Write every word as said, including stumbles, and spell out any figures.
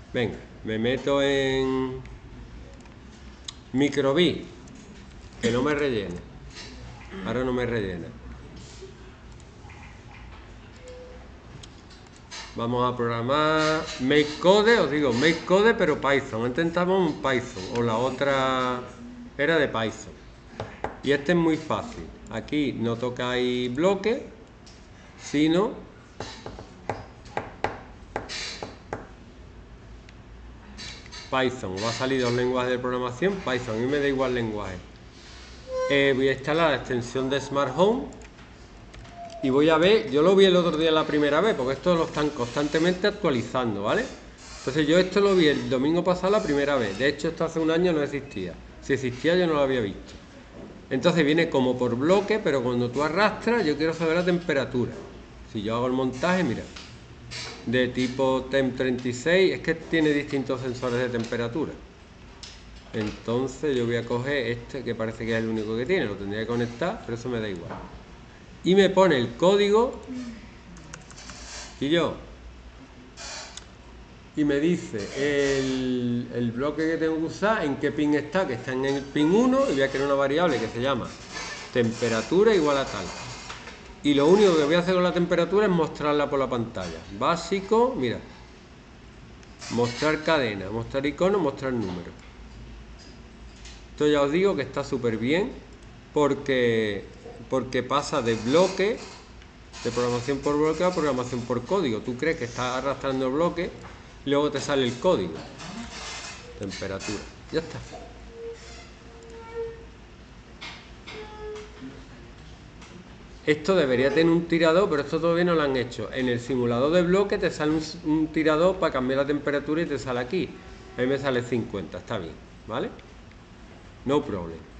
Venga, me meto en microbit, que no me rellene. Ahora no me rellena. Vamos a programar MakeCode, os digo MakeCode, pero Python. Intentamos un Python, o la otra era de Python. Y este es muy fácil. Aquí no tocáis bloque, sino Python. Va a salir dos lenguajes de programación, Python. A mí me da igual lenguaje. Eh, voy a instalar la extensión de Smart Home. Y voy a ver, yo lo vi el otro día la primera vez, porque esto lo están constantemente actualizando, ¿vale? Entonces yo esto lo vi el domingo pasado la primera vez. De hecho, esto hace un año no existía. Si existía yo no lo había visto. Entonces viene como por bloque, pero cuando tú arrastras, yo quiero saber la temperatura. Si yo hago el montaje, mira, de tipo Temp treinta y seis, es que tiene distintos sensores de temperatura. Entonces yo voy a coger este, que parece que es el único que tiene, lo tendría que conectar, pero eso me da igual. Y me pone el código y yo y me dice el, el bloque que tengo que usar, en qué pin está, que está en el pin uno, y voy a crear una variable que se llama temperatura igual a tal. Y lo único que voy a hacer con la temperatura es mostrarla por la pantalla. Básico, mira, mostrar cadena, mostrar icono, mostrar número. Esto ya os digo que está súper bien porque porque pasa de bloque, de programación por bloque a programación por código. Tú crees que estás arrastrando el bloque y luego te sale el código. Temperatura. Ya está. Esto debería tener un tirador, pero esto todavía no lo han hecho. En el simulador de bloque te sale un, un tirador para cambiar la temperatura y te sale aquí. A mí me sale cincuenta, está bien, ¿vale? No problem.